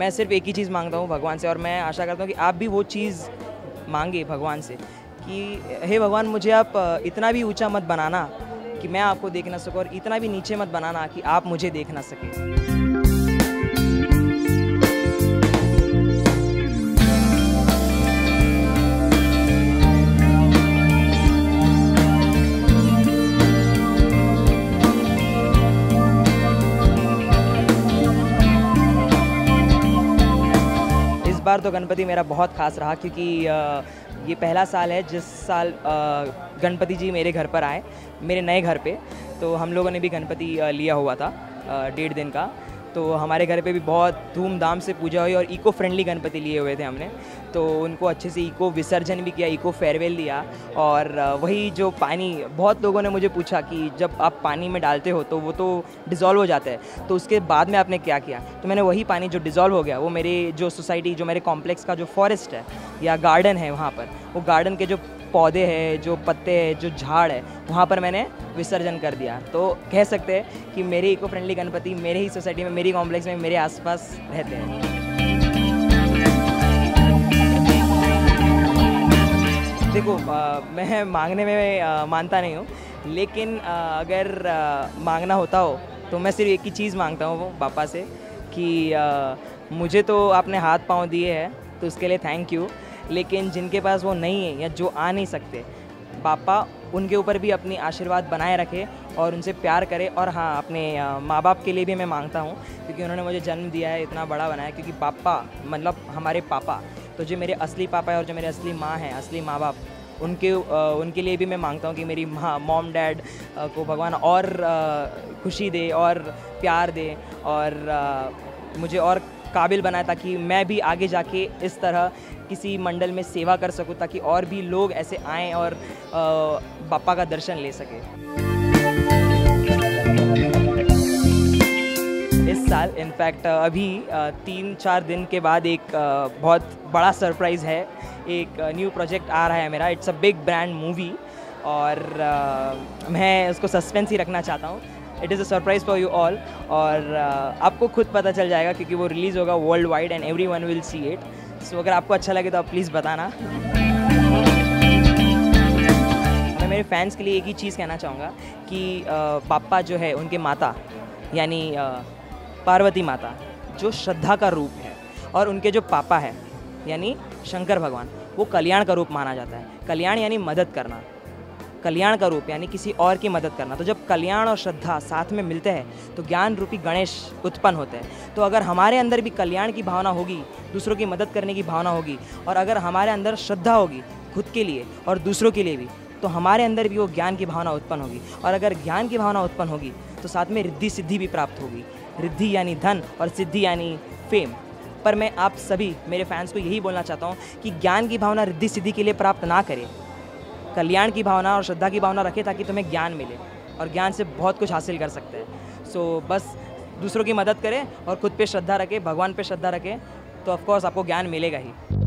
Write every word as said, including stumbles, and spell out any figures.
मैं सिर्फ एक ही चीज़ मांगता हूँ भगवान से, और मैं आशा करता हूँ कि आप भी वो चीज़ मांगे भगवान से कि हे भगवान, मुझे आप इतना भी ऊंचा मत बनाना कि मैं आपको देख ना सकूँ, और इतना भी नीचे मत बनाना कि आप मुझे देख ना सकें। इस बार तो गणपति मेरा बहुत खास रहा, क्योंकि ये पहला साल है जिस साल गणपति जी मेरे घर पर आए, मेरे नए घर पे। तो हम लोगों ने भी गणपति लिया हुआ था डेढ़ दिन का, तो हमारे घर पे भी बहुत धूमधाम से पूजा हुई, और इको फ्रेंडली गणपति लिए हुए थे हमने, तो उनको अच्छे से इको विसर्जन भी किया, इको फेयरवेल दिया। और वही जो पानी, बहुत लोगों ने मुझे पूछा कि जब आप पानी में डालते हो तो वो तो डिज़ोल्व हो जाता है, तो उसके बाद में आपने क्या किया? तो मैंने वही पानी जो डिज़ोल्व हो गया वो मेरे जो सोसाइटी, जो मेरे कॉम्प्लेक्स का जो फॉरेस्ट है या गार्डन है, वहाँ पर वो गार्डन के जो पौधे हैं, जो पत्ते हैं, जो झाड़ है, वहाँ पर मैंने विसर्जन कर दिया। तो कह सकते हैं कि मेरे इको फ्रेंडली गणपति मेरे ही सोसाइटी में, मेरी कॉम्प्लेक्स में, मेरे आसपास रहते हैं। देखो, आ, मैं मांगने में आ, मानता नहीं हूँ, लेकिन आ, अगर आ, मांगना होता हो तो मैं सिर्फ एक ही चीज़ मांगता हूँ वो पापा से कि आ, मुझे तो आपने हाथ पाँव दिए हैं तो उसके लिए थैंक यू, लेकिन जिनके पास वो नहीं है या जो आ नहीं सकते, पापा उनके ऊपर भी अपनी आशीर्वाद बनाए रखे और उनसे प्यार करे। और हाँ, अपने माँ बाप के लिए भी मैं मांगता हूँ, क्योंकि उन्होंने मुझे जन्म दिया है, इतना बड़ा बनाया। क्योंकि पापा मतलब हमारे पापा, तो जो मेरे असली पापा है और जो मेरे असली माँ हैं, असली माँ बाप, उनके उनके लिए भी मैं मांगता हूँ कि मेरी माँ मॉम डैड को भगवान और खुशी दे और प्यार दे, और मुझे और काबिल बनाए, ताकि मैं भी आगे जाके इस तरह किसी मंडल में सेवा कर सकूं, ताकि और भी लोग ऐसे आएँ और पापा का दर्शन ले सके। इस साल इनफैक्ट अभी तीन चार दिन के बाद एक बहुत बड़ा सरप्राइज़ है, एक न्यू प्रोजेक्ट आ रहा है मेरा। It's a big brand movie, और मैं उसको सस्पेंस ही रखना चाहता हूँ। It is a surprise for you all, और आपको खुद पता चल जाएगा, क्योंकि वो रिलीज़ होगा worldwide and everyone will see it. So अगर आपको अच्छा लगे तो आप प्लीज़ बताना। मैं मेरे फैंस के लिए एक ही चीज़ कहना चाहूँगा कि पापा जो है, उनके माता यानी पार्वती माता, जो श्रद्धा का रूप है, और उनके जो पापा है यानी शंकर भगवान, वो कल्याण का रूप माना जाता है। कल्याण यानी मदद करना, कल्याण का रूप यानी किसी और की मदद करना। तो जब कल्याण और श्रद्धा साथ में मिलते हैं तो ज्ञान रूपी गणेश उत्पन्न होते हैं। तो अगर हमारे अंदर भी कल्याण की भावना होगी, दूसरों की मदद करने की भावना होगी, और अगर हमारे अंदर श्रद्धा होगी खुद के लिए और दूसरों के लिए भी, तो हमारे अंदर भी वो ज्ञान की भावना उत्पन्न होगी। और अगर ज्ञान की भावना उत्पन्न होगी तो साथ में रिद्धि सिद्धि भी प्राप्त होगी। रिद्धि यानी धन और सिद्धि यानी फेम। पर मैं आप सभी मेरे फैंस को यही बोलना चाहता हूँ कि ज्ञान की भावना रिद्धि सिद्धि के लिए प्राप्त ना करें, कल्याण की भावना और श्रद्धा की भावना रखें, ताकि तुम्हें ज्ञान मिले, और ज्ञान से बहुत कुछ हासिल कर सकते हैं। सो so, बस दूसरों की मदद करें और खुद पे श्रद्धा रखें, भगवान पे श्रद्धा रखें, तो ऑफकोर्स आपको ज्ञान मिलेगा ही।